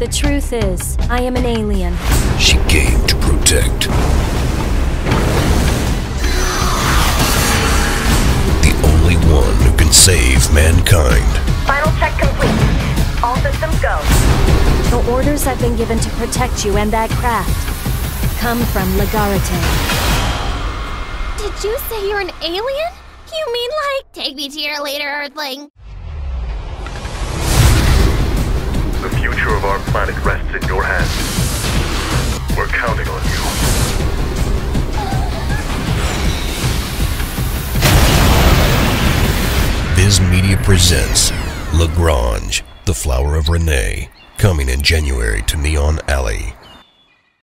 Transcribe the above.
The truth is, I am an alien. She came to protect. The only one who can save mankind. Final check complete. All systems go. The orders I've been given to protect you and that craft come from Lagrange. Did you say you're an alien? You mean like, take me to your later Earthling? The future of our planet rests in your hands. We're counting on you. Viz Media presents Lagrange, the Flower of Rin-ne, coming in January to Neon Alley.